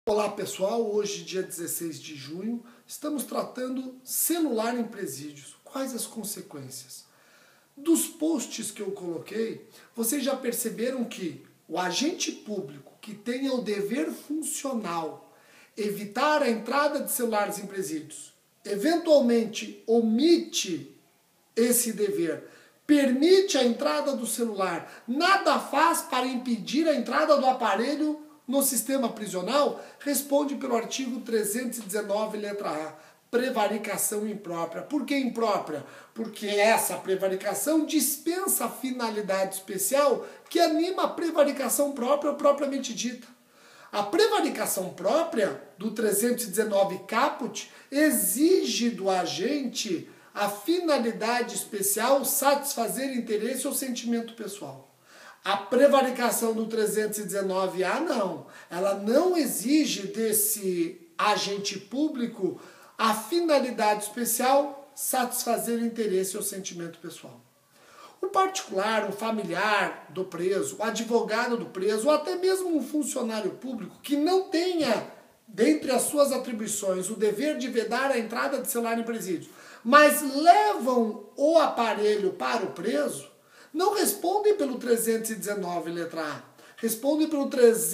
Olá pessoal, hoje dia 16 de junho, estamos tratando celular em presídios. Quais as consequências? Dos posts que eu coloquei, vocês já perceberam que o agente público que tenha o dever funcional evitar a entrada de celulares em presídios, eventualmente omite esse dever, permite a entrada do celular, nada faz para impedir a entrada do aparelho no sistema prisional, responde pelo artigo 319, letra A, prevaricação imprópria. Por que imprópria? Porque essa prevaricação dispensa a finalidade especial que anima a prevaricação própria propriamente dita. A prevaricação própria do 319 caput exige do agente a finalidade especial satisfazer interesse ou sentimento pessoal. A prevaricação do 319A não. Ela não exige desse agente público a finalidade especial satisfazer interesse ou sentimento pessoal. O particular, o familiar do preso, o advogado do preso, ou até mesmo um funcionário público que não tenha, dentre as suas atribuições, o dever de vedar a entrada de celular em presídio, mas levam o aparelho para o preso, não respondem pelo 319, letra A. Respondem pelo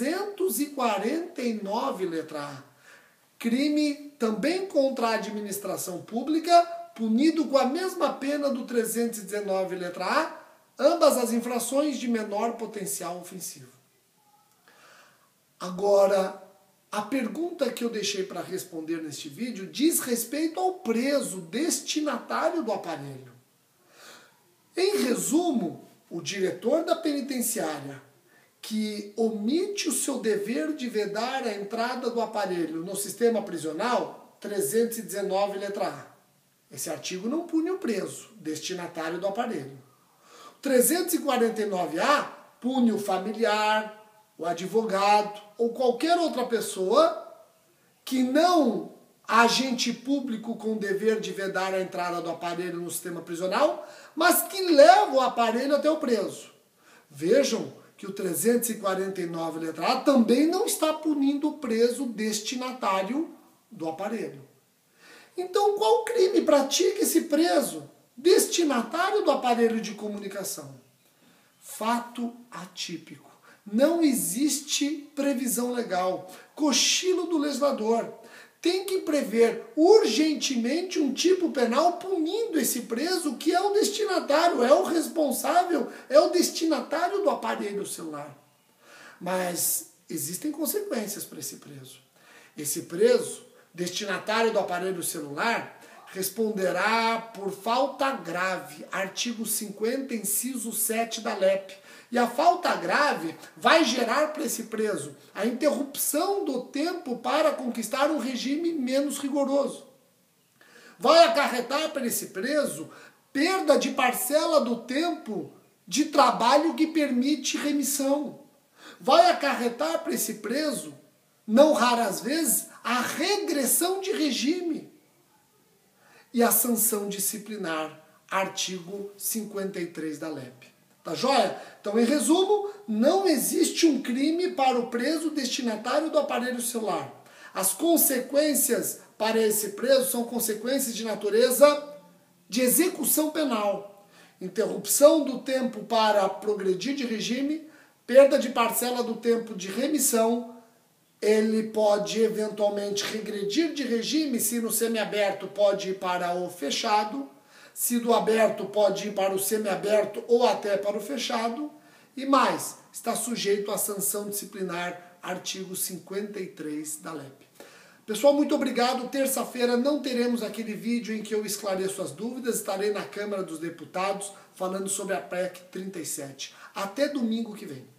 349, letra A. Crime também contra a administração pública, punido com a mesma pena do 319, letra A, ambas as infrações de menor potencial ofensivo. Agora, a pergunta que eu deixei para responder neste vídeo diz respeito ao preso destinatário do aparelho. Em resumo, o diretor da penitenciária que omite o seu dever de vedar a entrada do aparelho no sistema prisional, 319, letra A. Esse artigo não pune o preso, destinatário do aparelho. 349A pune o familiar, o advogado ou qualquer outra pessoa que não agente público com dever de vedar a entrada do aparelho no sistema prisional, mas que leva o aparelho até o preso. Vejam que o 349, letra A, também não está punindo o preso destinatário do aparelho. Então, qual crime pratica esse preso destinatário do aparelho de comunicação? Fato atípico. Não existe previsão legal. Cochilo do legislador. Tem que prever urgentemente um tipo penal punindo esse preso que é o destinatário, é o responsável, é o destinatário do aparelho celular. Mas existem consequências para esse preso. Esse preso, destinatário do aparelho celular, responderá por falta grave, artigo 50, inciso 7 da LEP. E a falta grave vai gerar para esse preso a interrupção do tempo para conquistar um regime menos rigoroso. Vai acarretar para esse preso perda de parcela do tempo de trabalho que permite remissão. Vai acarretar para esse preso, não raras vezes, a regressão de regime e a sanção disciplinar, artigo 53 da LEP. Tá joia? Então, em resumo, não existe um crime para o preso destinatário do aparelho celular. As consequências para esse preso são consequências de natureza de execução penal. Interrupção do tempo para progredir de regime, perda de parcela do tempo de remissão. Ele pode eventualmente regredir de regime, se no semiaberto pode ir para o fechado. Se do aberto pode ir para o semiaberto ou até para o fechado. E mais, está sujeito à sanção disciplinar, artigo 53 da LEP. Pessoal, muito obrigado. Terça-feira não teremos aquele vídeo em que eu esclareço as dúvidas. Estarei na Câmara dos Deputados falando sobre a PEC 37. Até domingo que vem.